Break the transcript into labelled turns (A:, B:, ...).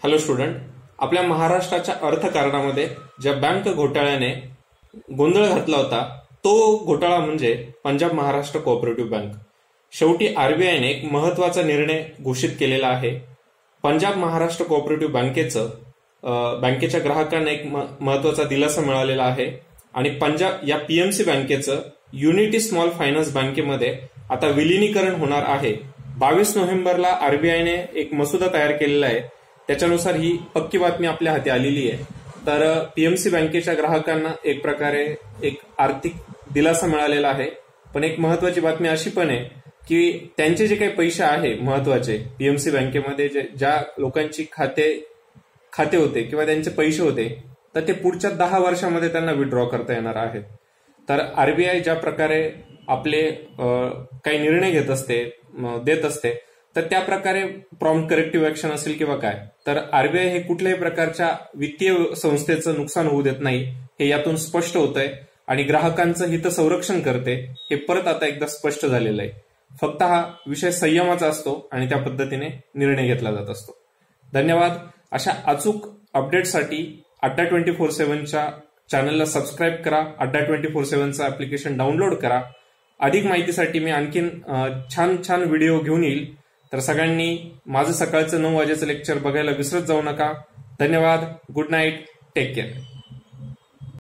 A: Hello student, आपल्या महाराष्ट्राच्या अर्थकारणामध्ये ज्या बँक घोटाळ्याने गोंधळ घातला होता तो घोटाळा म्हणजे पंजाब महाराष्ट्र कोऑपरेटिव्ह बँक. शेवटी आरबीआयने एक महत्वाचा निर्णय घोषित केलेला आहे. पंजाब महाराष्ट्र कोऑपरेटिव्ह बँकेच्या ग्राहकांना एक महत्वाचा दिलासा मिळालेला आहे आणि पंजाब या पीएमसी बँकेचं युनिटी स्मॉल फायनान्स बँकेमध्ये आता विलिनीकरण होणार आहे. 22 नोव्हेंबरला आरबीआयने एक मसुदा तयार केलेला आहे. त्याच्यानुसार ही पक्की बातमी आपल्या हाती आलेली आहे. तर पीएमसी बँकेच्या ग्राहकांना एक प्रकारे एक आर्थिक दिलासा मिळालेला आहे. पण एक महत्वाची बातमी अशी पण आहे की त्यांचे जे काही पैसे आहे महत्वाचे पीएमसी बँकेमध्ये ज्या लोकांची खाते होते किंवा त्यांचे पैसे होते तर ते पुढच्या 10 वर्षामध्ये त्यांना विड्रॉ करता येणार आहेत. तर आरबीआय ज्या प्रकारे आपले काही निर्णय देत असते तर त्या प्रकारे प्रॉम्प्ट करेक्टिव्ह ऍक्शन असेल किंवा काय, तर आरबीआय हे कुठल्याही प्रकारच्या वित्तीय संस्थेचं नुकसान होऊ देत नाही हे यातून स्पष्ट होतंय आणि ग्राहकांचं हित संरक्षण करते हे परत आता एकदा स्पष्ट झालेलं आहे. फक्त हा विषय संयमाचा असतो आणि त्या पद्धतीने निर्णय घेतला जात असतो. धन्यवाद. अशा अचूक अपडेटसाठी अड्डा 24/7च्या चॅनलला सबस्क्राईब करा. अड्डा 24/7चं ऍप्लिकेशन डाउनलोड करा. अधिक माहितीसाठी मी आणखीन छान व्हिडिओ घेऊन येईल. तर सगळ्यांनी माझं सकाळचं 9 वाजेचं लेक्चर बघायला विसरत जाऊ नका. धन्यवाद. Good night. Take care.